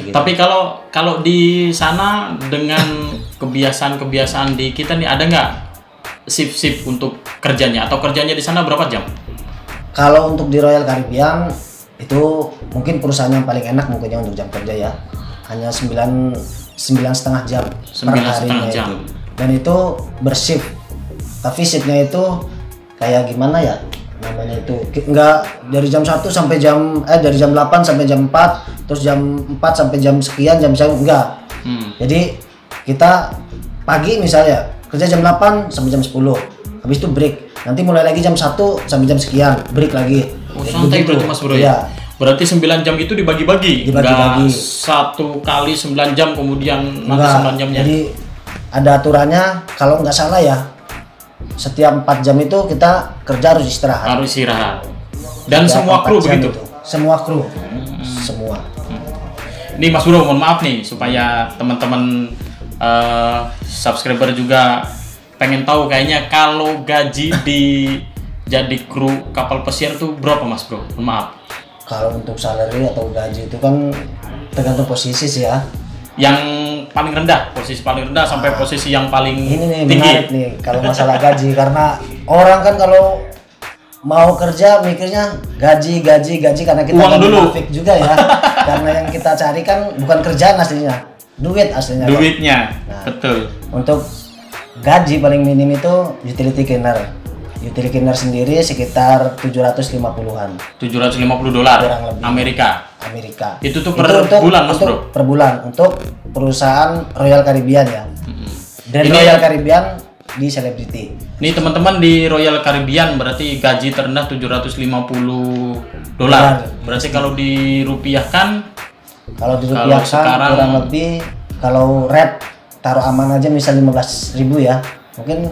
gitu. Tapi kalau di sana dengan kebiasaan di kita nih, ada nggak shift untuk kerjanya, atau kerjanya di sana berapa jam? Kalau untuk di Royal Caribbean itu mungkin perusahaan yang paling enak mungkinnya untuk jam kerja ya, hanya 9,5 jam per harinya itu. Dan itu bershift, tapi shiftnya itu kayak gimana ya namanya, itu nggak dari jam 1 sampai dari jam 8 sampai jam 4, terus jam 4 sampai jam sekian, jam enggak. Jadi kita pagi misalnya kerja jam 8 sampai jam 10, habis itu break, nanti mulai lagi jam 1 sampai jam sekian, break lagi. Santai berarti Mas Bro ya? Berarti 9 jam itu dibagi-bagi? Dibagi-bagi. Satu kali 9 jam kemudian nanti 9 jamnya? Jadi ada aturannya, kalau nggak salah ya, setiap 4 jam itu kita kerja harus istirahat. Harus istirahat. Dan semua kru begitu? Semua kru. Semua. Ini Mas Bro, mohon maaf nih, supaya teman-teman subscriber juga pengen tahu, kayaknya kalau gaji di jadi kru kapal pesiar tuh berapa Mas Bro? Mohon maaf. Kalau untuk salary atau gaji itu kan tergantung posisi sih ya. Yang paling rendah, posisi paling rendah sampai posisi yang paling ini nih tinggi. Menarik nih kalau masalah gaji, karena orang kan kalau mau kerja mikirnya gaji karena kita uang dulu juga ya. Karena yang kita cari kan bukan kerjaan aslinya, duit aslinya. Duitnya, nah, betul. Untuk gaji paling minim itu utility cleaner. Utility cleaner sendiri sekitar 750-an. $750 Amerika. Itu tuh per bulan Mas Bro? Per bulan untuk perusahaan Royal Caribbean ya. Dan ini Royal Caribbean di Celebrity. Nih teman-teman, di Royal Caribbean berarti gaji terendah $750. Berarti kalau dirupiahkan? Kalau sekarang kurang lebih, kalau rate taruh aman aja misal 15.000 ya. Mungkin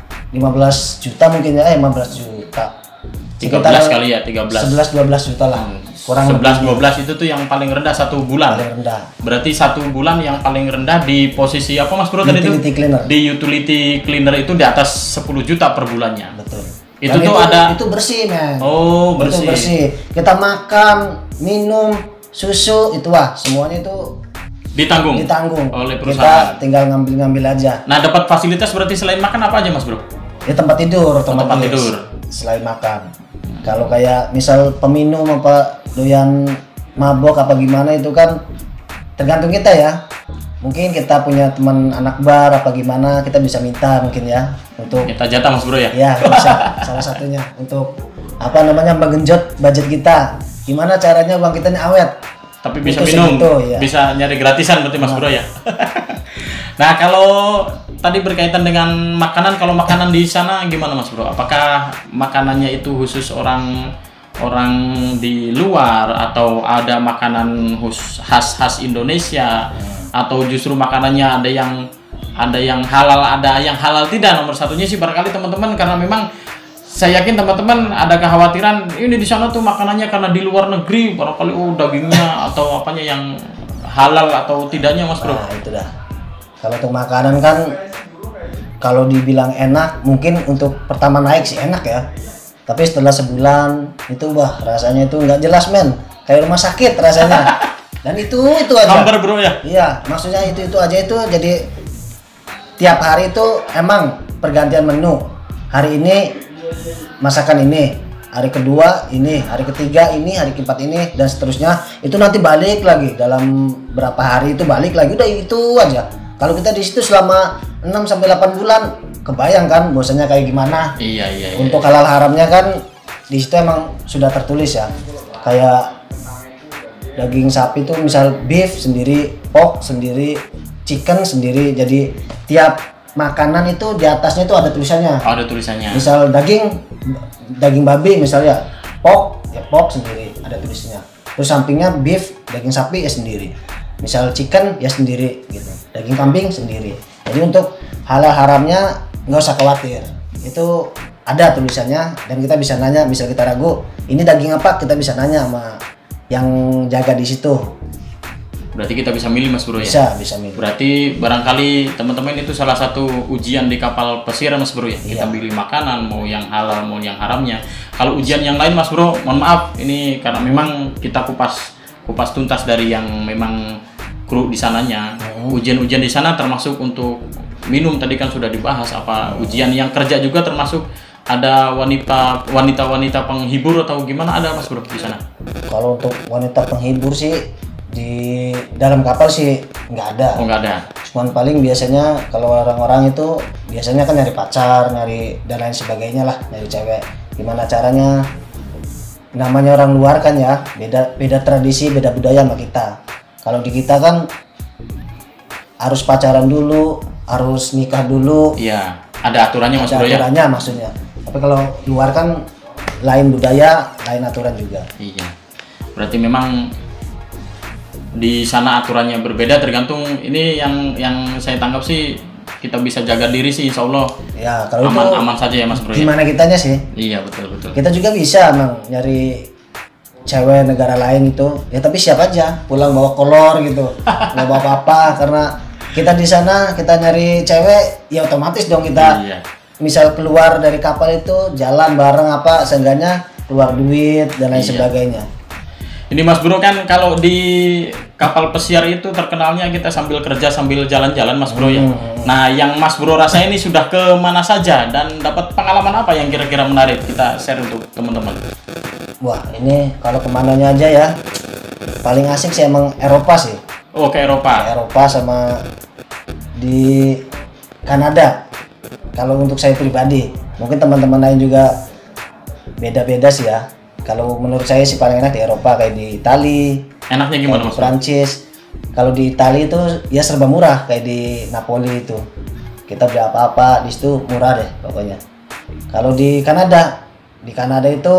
15 juta mungkin ya, 15 juta. 13 kali ya, 11-12 juta lah. Kurang 11-12 itu tuh yang paling rendah satu bulan. Paling rendah. Berarti satu bulan yang paling rendah di posisi apa Mas Bro tadi itu? Utility cleaner. Di utility cleaner itu di atas 10 juta per bulannya. Betul. Itu tuh ada. Itu bersih men. Oh bersih. Itu bersih. Kita makan, minum, susu itu semuanya itu ditanggung oleh perusahaan. Kita tinggal ngambil aja. Nah, dapat fasilitas berarti selain makan apa aja Mas Bro? Ya tempat tidur. Selain makan. Kalau kayak misal peminum apa doyan mabok apa gimana itu kan tergantung kita ya. Mungkin kita punya teman anak bar apa gimana, kita bisa minta mungkin ya untuk kita jatah Mas Bro ya? Ya bisa. Salah satunya untuk menggenjot budget kita. Gimana caranya uang kita ini awet? Tapi bisa minum, ya. Bisa nyari gratisan berarti Mas Bro ya. Nah, kalau tadi berkaitan dengan makanan, kalau makanan di sana gimana Mas Bro? Apakah makanannya itu khusus orang di luar, atau ada makanan khas Indonesia, atau justru makanannya ada yang halal tidak? Nomor satunya sih barangkali teman-teman, karena memang saya yakin teman-teman ada kekhawatiran ini di sana tuh makanannya karena di luar negeri barangkali dagingnya atau apanya yang halal atau tidaknya Mas Bro. Nah, itu dah. Kalau untuk makanan kan kalau dibilang enak, mungkin untuk pertama naik sih enak ya. Tapi setelah sebulan itu rasanya itu nggak jelas men. Kayak rumah sakit rasanya. Dan itu aja. Hambar Bro ya? Iya, maksudnya itu aja itu jadi tiap hari itu emang pergantian menu. Hari ini masakan ini, hari kedua ini, hari ketiga ini, hari keempat ini, dan seterusnya. Itu nanti balik lagi dalam berapa hari itu balik lagi, udah itu aja. Kalau kita di situ selama 6 sampai 8 bulan, kebayang kan bosannya kayak gimana? Iya. Untuk halal haramnya kan di situ emang sudah tertulis ya. Kayak daging sapi itu misal beef sendiri, pork sendiri, chicken sendiri. Jadi tiap makanan itu di atasnya itu ada tulisannya. Ada tulisannya. Misal daging babi misalnya, pork sendiri ada tulisannya. Terus sampingnya beef, daging sapi ya sendiri. Misal chicken ya sendiri gitu. Daging kambing sendiri. Jadi untuk halal haramnya nggak usah khawatir. Itu ada tulisannya dan kita bisa nanya, misal kita ragu, ini daging apa? Kita bisa nanya sama yang jaga di situ. Berarti kita bisa milih Mas Bro ya? Bisa milih. Berarti barangkali teman-teman itu salah satu ujian di kapal pesiar Mas Bro ya? Kita milih makanan, mau yang halal, mau yang haramnya. Kalau ujian yang lain Mas Bro, mohon maaf, ini karena memang kita kupas tuntas dari yang memang kru di sananya. Ujian-ujian di sana termasuk untuk minum tadi kan sudah dibahas, apa ujian yang kerja juga termasuk ada wanita penghibur atau gimana, ada Mas Bro di sana? Kalau untuk wanita penghibur sih di dalam kapal sih nggak ada. Oh, nggak ada. Cuman paling biasanya kalau orang-orang itu biasanya kan nyari pacar, nyari dan lain sebagainya lah, nyari cewek. Gimana caranya? Namanya orang luar kan ya, beda tradisi, beda budaya sama kita. Kalau di kita kan harus pacaran dulu, harus nikah dulu. Iya, ada aturannya Mas Bro ya. Aturannya maksudnya. Tapi kalau luar kan lain budaya, lain aturan juga. Iya. Berarti memang di sana aturannya berbeda, tergantung ini yang saya tangkap sih kita bisa jaga diri sih insya Allah. Ya kalau aman saja ya Mas Bro. Gimana kitanya sih? Iya betul. Kita juga bisa emang nyari cewek negara lain itu ya, tapi siap aja pulang bawa kolor gitu, nggak bawa apa-apa, karena kita di sana kita nyari cewek ya otomatis dong kita. Iya. Misal keluar dari kapal itu jalan bareng apa, seenggaknya keluar duit dan lain sebagainya. Ini Mas Bro kan kalau di kapal pesiar itu terkenalnya kita sambil kerja sambil jalan-jalan Mas Bro ya. Nah yang Mas Bro rasain ini sudah ke mana saja dan dapat pengalaman apa yang kira-kira menarik, kita share untuk teman-teman. Wah ini kalau kemananya aja ya, paling asik sih emang Eropa sih. Oh ke Eropa. Eropa sama di Kanada. Kalau untuk saya pribadi, mungkin teman-teman lain juga beda-beda sih ya. Kalau menurut saya sih paling enak di Eropa, kayak di Itali. Enaknya gimana Mas? Prancis. Kalau di Itali itu ya serba murah, kayak di Napoli itu. Kita beli apa-apa di situ murah deh pokoknya. Kalau di Kanada itu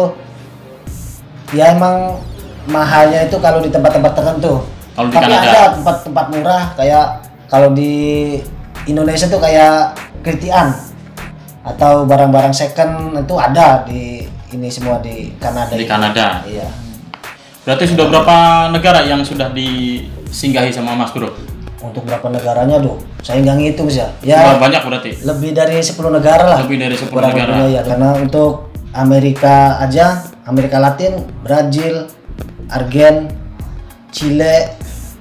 ya emang mahalnya itu kalau di tempat-tempat tertentu. Kalau di Tapi Kanada ada tempat-tempat murah, kayak kalau di Indonesia tuh kayak Kritian atau barang-barang second itu ada di ini semua di Kanada. Di Kanada. Iya. Berarti sudah berapa negara yang sudah disinggahi sama Mas Bro? Untuk berapa negaranya saya nggak ngitung sih ya. Ya banyak berarti. Lebih dari 10 negara lah. Lebih dari 10 negara. Ya. Karena untuk Amerika aja, Amerika Latin, Brazil, Argen, Chile,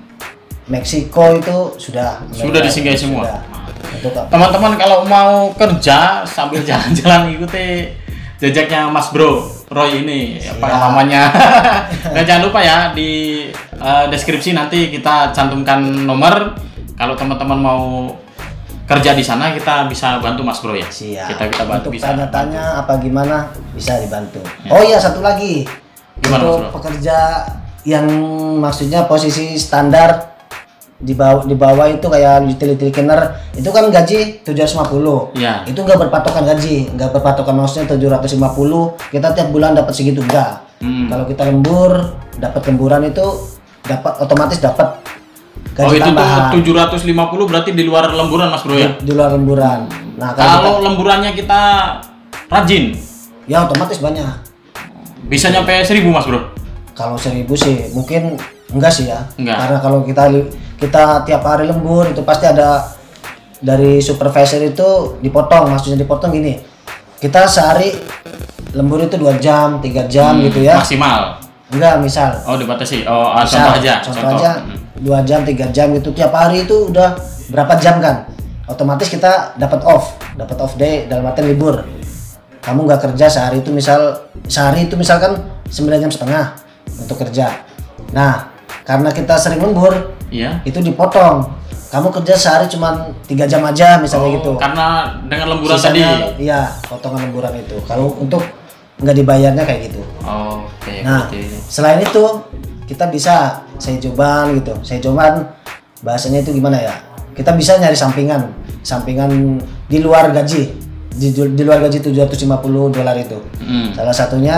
Meksiko itu sudah disinggahi semua. Sudah. Teman-teman kalau mau kerja sambil jalan-jalan ikuti jejaknya Mas Bro Roy ini pengalamannya. Dan jangan lupa ya di deskripsi nanti kita cantumkan nomor, kalau teman-teman mau kerja di sana kita bisa bantu Mas Bro ya. Siap. Kita bantu. Untuk bisa tanya-tanya apa gimana bisa dibantu. Ya. Oh iya satu lagi. Gimana, untuk pekerja yang maksudnya posisi standar di bawah itu kayak utility cleaner itu kan gaji 750. Ya. Itu nggak berpatokan gaji, nggak berpatokan maksudnya 750 kita tiap bulan dapat segitu enggak. Kalau kita lembur, dapat lemburan itu otomatis dapat gaji tambahan. Itu tuh 750 berarti di luar lemburan Mas Bro ya? Di luar lemburan. Nah, kalau lemburannya kita rajin ya otomatis banyak. Bisa nyampe 1000 Mas Bro? Kalau 1000 sih mungkin enggak sih ya. Enggak. Karena kalau kita tiap hari lembur itu pasti ada dari supervisor itu dipotong, maksudnya dipotong gini. Kita sehari lembur itu 2 jam, 3 jam gitu ya. Maksimal. Enggak, misal. Oh, dibatasi. Oh, contoh aja. Contoh aja 2 jam, 3 jam gitu. Tiap hari itu udah berapa jam kan? Otomatis kita dapat off day dalam arti libur. Kamu nggak kerja sehari itu misalkan 9,5 jam untuk kerja. Nah, karena kita sering lembur, itu dipotong. Kamu kerja sehari cuma 3 jam aja misalnya gitu. Karena dengan lemburan sisanya, tadi. Iya, potongan lemburan itu. Kalau untuk nggak dibayarnya kayak gitu. Oke. Nah, selain itu kita bisa sejoban gitu. Sejoban bahasanya itu gimana ya? Kita bisa nyari sampingan di luar gaji. Di luar gaji $750 itu. Salah satunya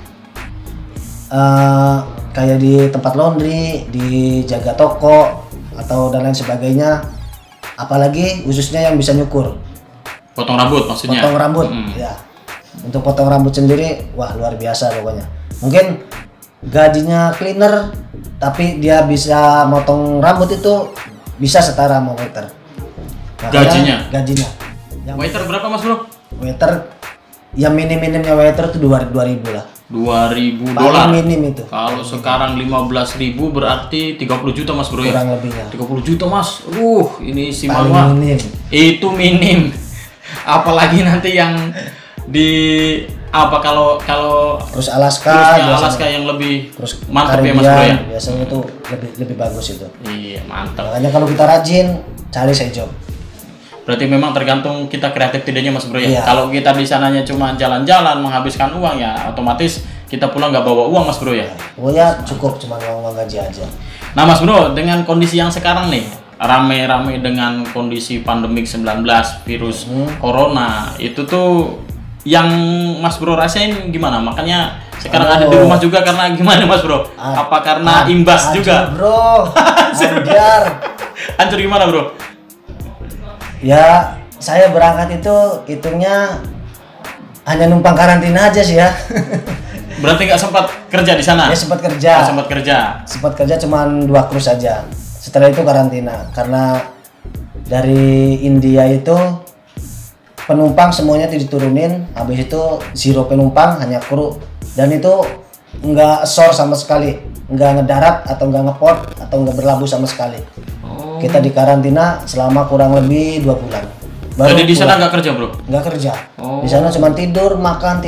kayak di tempat laundry, di jaga toko atau dan lain sebagainya. Apalagi khususnya yang bisa nyukur. Potong rambut maksudnya. Potong rambut, ya. Untuk potong rambut sendiri, wah luar biasa pokoknya. Mungkin gajinya cleaner, tapi dia bisa motong rambut itu bisa setara sama waiter. Gajinya. Yang Waiter berapa Mas Bro? Waiter yang minim-minimnya waiter itu 2.000 lah. 2.000 Paling dolar. minim itu. Kalau sekarang 15.000 berarti 30 juta Mas Bro ya. Kurang lebihnya. 30 juta Mas. Ini si Paling Mama. minim. Itu minim. Apalagi nanti yang di apa kalau Terus Alaska, cruise-nya Alaska yang lebih terus mantap ya Mas Bro ya. Biasanya itu lebih bagus itu. Iya, mantap. Makanya kalau kita rajin cari side job. Berarti memang tergantung kita kreatif tidaknya Mas Bro ya. Iya. Kalau kita di sananya cuma jalan-jalan menghabiskan uang ya otomatis kita pulang nggak bawa uang Mas Bro ya. Oh ya cukup cuma uang gaji aja. Nah Mas Bro, dengan kondisi yang sekarang nih rame-rame dengan kondisi pandemik 19 virus corona itu tuh yang Mas Bro rasain gimana? Makanya sekarang ada di rumah juga karena gimana Mas Bro? Apa karena imbas juga? Bro, hancur. Hancur gimana Bro? Ya, saya berangkat itu hitungnya hanya numpang karantina aja sih ya. Berarti nggak sempat kerja di sana? Ya sempat kerja. Nggak sempat kerja. Sempat kerja cuman 2 cruise saja. Setelah itu karantina karena dari India itu penumpang semuanya diturunin, habis itu zero penumpang, hanya kru, dan itu nggak shore sama sekali, nggak ngedarat atau nggak ngeport atau nggak berlabuh sama sekali. Kita di karantina selama kurang lebih 2 bulan. Jadi di sana nggak kerja Bro? Nggak kerja. Di sana cuma tidur makan.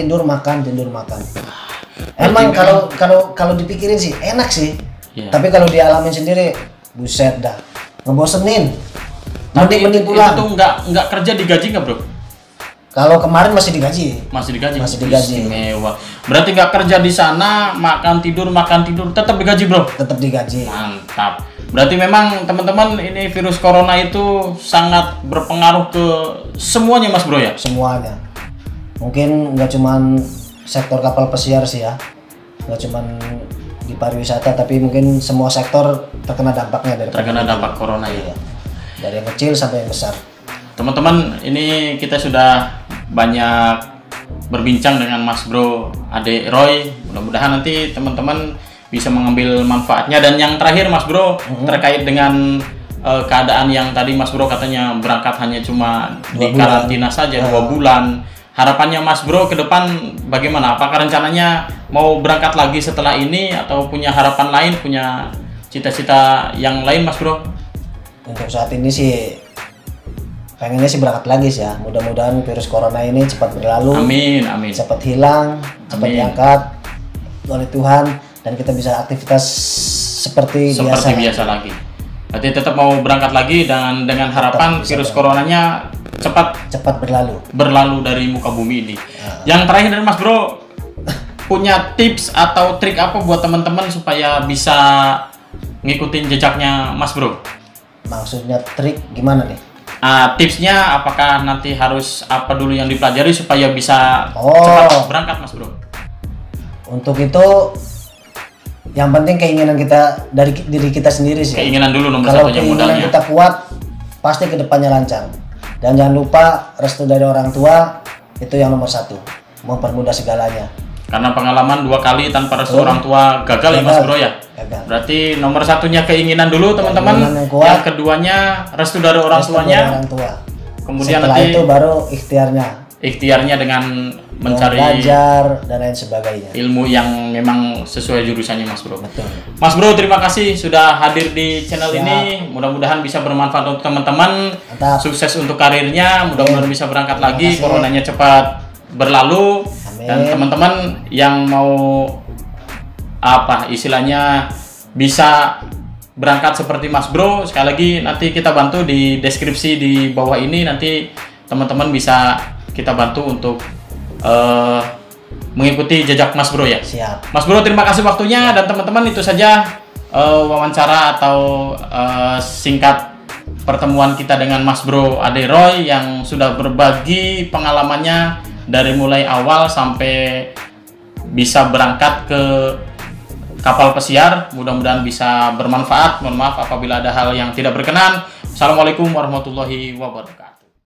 Emang kalau dipikirin sih enak sih. Yeah. Tapi kalau dialamin sendiri, buset dah, ngebosenin. Mending pulang. Itu tuh nggak kerja digaji nggak Bro? Kalau kemarin masih digaji. Masih digaji. Istimewa. Berarti nggak kerja di sana, makan tidur, tetap digaji Bro? Tetap digaji. Mantap. Berarti memang teman-teman ini virus corona itu sangat berpengaruh ke semuanya Mas Bro ya? Semuanya. Mungkin nggak cuman sektor kapal pesiar sih ya. Nggak cuman di pariwisata, tapi mungkin semua sektor terkena dampaknya dari dampak corona ya. Dari yang kecil sampai yang besar. Teman-teman, ini kita sudah banyak berbincang dengan Mas Bro Ade Roy. Mudah-mudahan nanti teman-teman bisa mengambil manfaatnya. Dan yang terakhir Mas Bro, terkait dengan keadaan yang tadi Mas Bro katanya berangkat hanya cuma di karantina saja 2 bulan. Harapannya Mas Bro ke depan bagaimana? Apakah rencananya mau berangkat lagi setelah ini atau punya harapan lain, punya cita-cita yang lain Mas Bro? Untuk saat ini sih pengennya sih berangkat lagi sih ya. Mudah-mudahan virus corona ini cepat berlalu. Amin. Cepat hilang, cepat diangkat oleh Tuhan, dan kita bisa aktivitas seperti biasa lagi. Berarti tetap mau berangkat lagi dengan harapan virus coronanya cepat berlalu dari muka bumi ini. Yang terakhir dari Mas Bro, punya tips atau trik apa buat teman-teman supaya bisa ngikutin jejaknya Mas Bro? Maksudnya trik gimana nih? Tipsnya apakah nanti harus apa dulu yang dipelajari supaya bisa cepat berangkat Mas Bro? Untuk itu yang penting keinginan kita dari diri kita sendiri sih. Keinginan dulu nomor Kalau satunya keinginan modalnya. kita kuat, pasti kedepannya lancar. Dan jangan lupa restu dari orang tua, itu yang nomor 1, mempermudah segalanya. Karena pengalaman 2 kali tanpa restu orang tua gagal ya Mas Bro ya. Berarti nomor 1-nya keinginan dulu teman-teman. Yang keduanya restu dari orang tuanya. Kemudian setelah nanti itu baru ikhtiarnya dengan mencari belajar dan lain sebagainya. Ilmu yang memang sesuai jurusannya Mas Bro. Betul. Mas Bro, terima kasih sudah hadir di channel ini. Mudah-mudahan bisa bermanfaat untuk teman-teman. Sukses untuk karirnya. Mudah-mudahan bisa berangkat lagi. Coronanya cepat berlalu. Amin. Dan teman-teman yang mau istilahnya bisa berangkat seperti Mas Bro, sekali lagi nanti kita bantu di deskripsi di bawah ini, nanti teman-teman bisa kita bantu untuk mengikuti jejak Mas Bro ya. Siap. Mas Bro, terima kasih waktunya. Dan teman-teman, itu saja wawancara atau singkat pertemuan kita dengan Mas Bro Ade Roy yang sudah berbagi pengalamannya dari mulai awal sampai bisa berangkat ke kapal pesiar. Mudah-mudahan bisa bermanfaat. Mohon maaf apabila ada hal yang tidak berkenan. Assalamualaikum warahmatullahi wabarakatuh.